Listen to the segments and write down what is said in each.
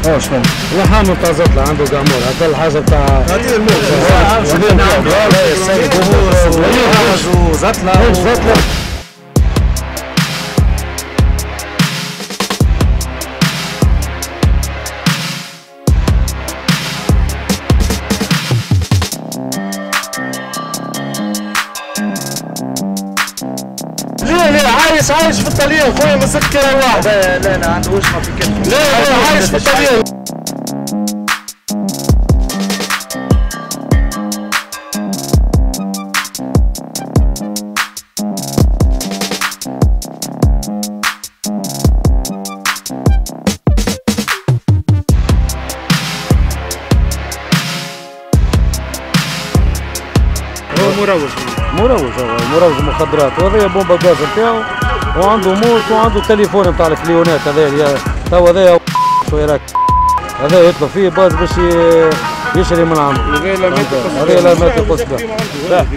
اه شنو؟ اللحام بتاع زطلة عنده قامور، هذا الحاجة بتاع هذه الموت السيد وزطلة زطلة. ليه عايش في الطليان خويا مسكر واحد. لا عندهوش ما في كلمة. ليه عايش في الطليان. مروج مخدرات، وهذا بومبا غاز نتاعو، وعنده موت وعنده تليفون نتاع الكليونات هذا تو هذا شويه راك هذا يطلب فيه باز باش يشري من عنده. هذا لا مات يقص به.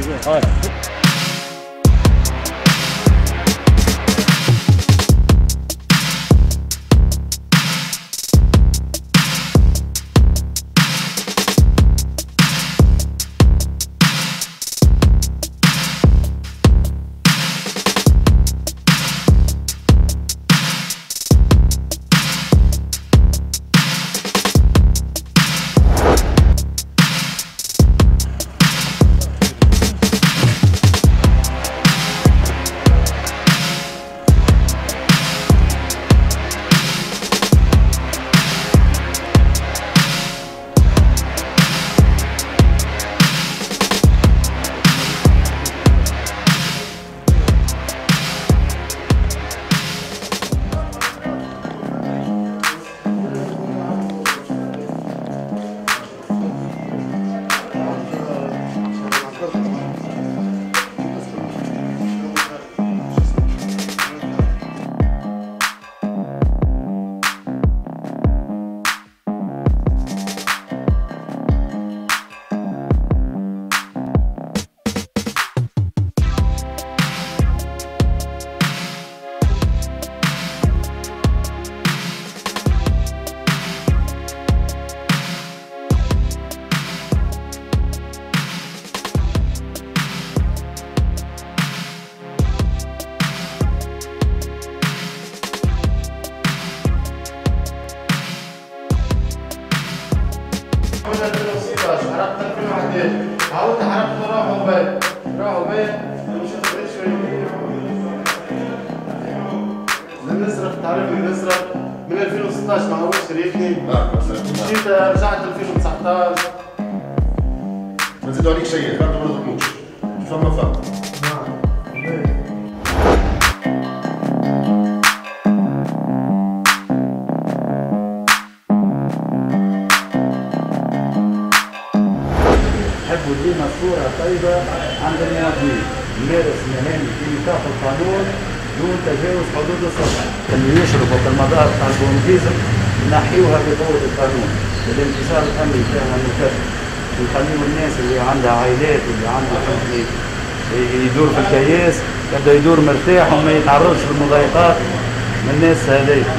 عاودت حركت راحوا بيت مش هتبقى شويه نسرق تعرف نسرق من 2016 ما هوش شريكني مشيت رجعت 2019 ما نزيدوا عليك شيء انت ما تظلموش فما فهم نحبوا ديما صورة طيبة عند المواطنين، نمارس مهام في نطاق القانون دون تجاوز حدود السطح. اللي يشربوا في المدار تاع البومبيزم نحيوها بقوة القانون، الانتصار الأمني تاعنا مكافئ، ونخليو الناس اللي عندها عائلات واللي عندها حد يدور في الكياس يبدا يدور مرتاح وما يتعرضش للمضايقات من الناس هذيك.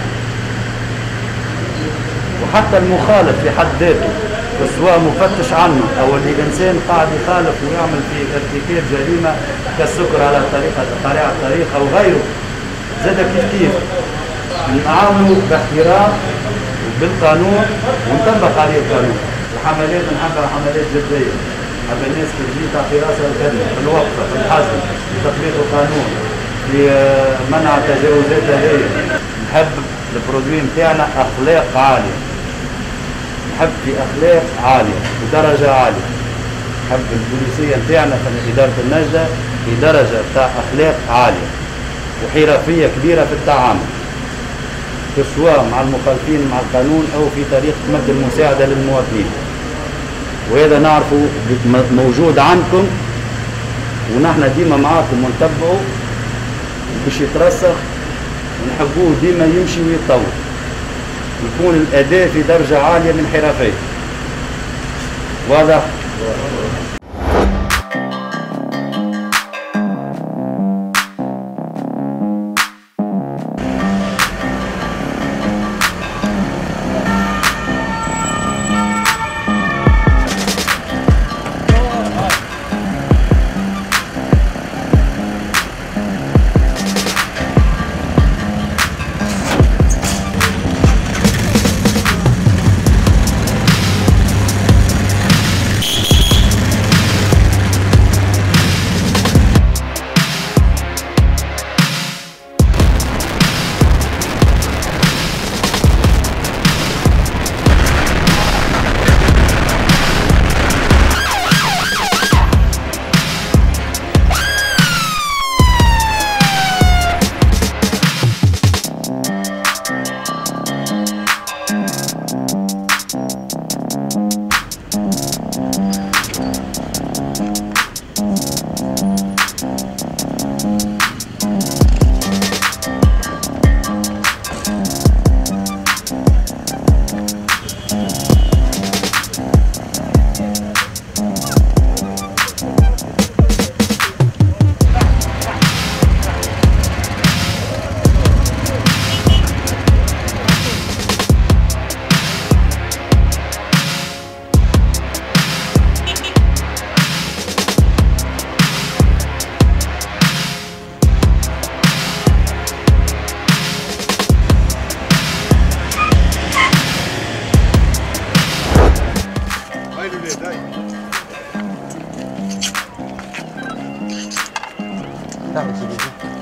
وحتى المخالف في حد ذاته سواء مفتش عنه او اللي انسان قاعد يخالف ويعمل في ارتكاب جريمه كالسكر على قارع الطريق او غيره زاد كيف نعامله باحترام وبالقانون ونطبق عليه القانون. الحملات نحبها حملات جديه، نحب الناس تجي تعطي راسها الخدمه في الوقفه في الحزم في تطبيق القانون في منع التجاوزات هذه. نحب البرودوي نتاعنا اخلاق عاليه، نحب في اخلاق عاليه بدرجه عاليه. نحب البوليسيه نتاعنا في اداره النجده في درجه تاع اخلاق عاليه وحرفيه كبيره في التعامل سواء مع المخالفين مع القانون او في طريقه مد المساعده للمواطنين. وهذا نعرفه موجود عندكم ونحن ديما معاكم ونتبعه باش يترسخ ونحبوه ديما يمشي ويتطور يكون الاداء في درجه عاليه من حرفيه. واضح؟ تعمل سيدي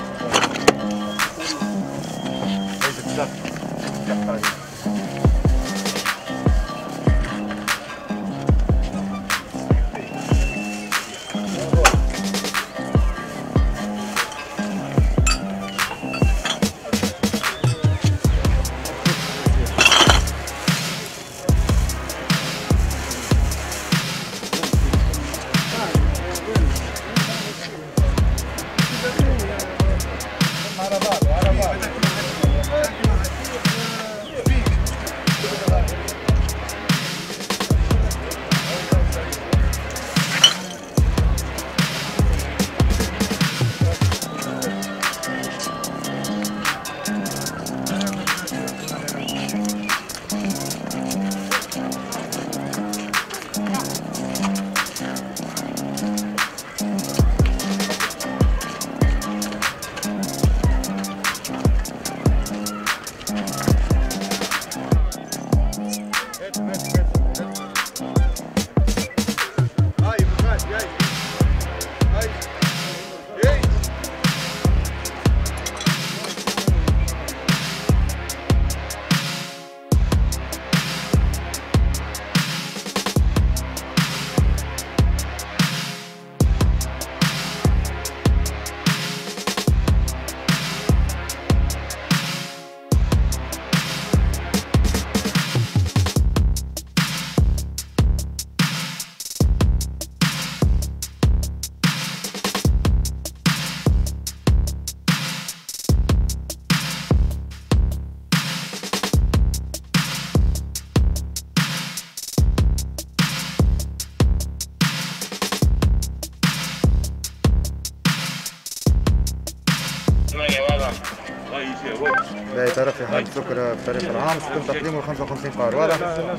لا يتعرف في حال السكر بطريق العام سيتم تقديمه 55 قار واضح؟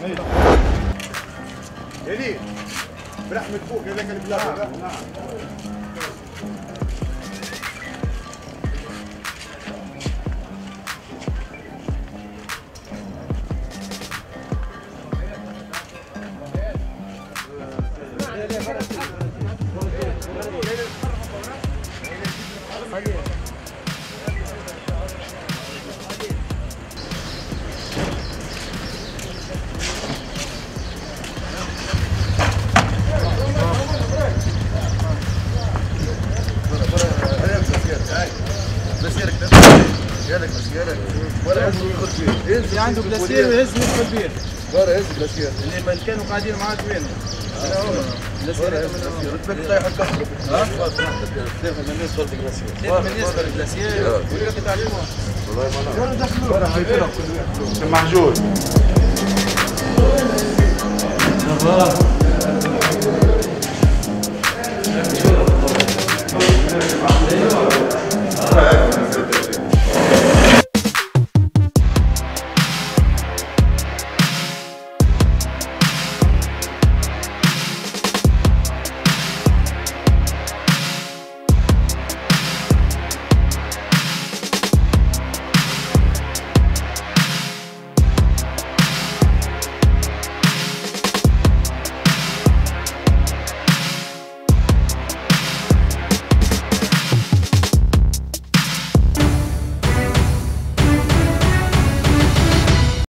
هني برحمة فوق هذاك البلاك اللي عنده بلاسير ويهز يدخل بيه. برا هز بلاسير. اللي كانوا قاعدين معاه وينهم؟ بلاسير هز بلاسير. رتبك طايح الكهرباء. ها؟ من الناس صارت بلاسير. من الناس صارت بلاسير. ولك تعلموها. والله ما نعرف. برا حيفرق محجور. ايوه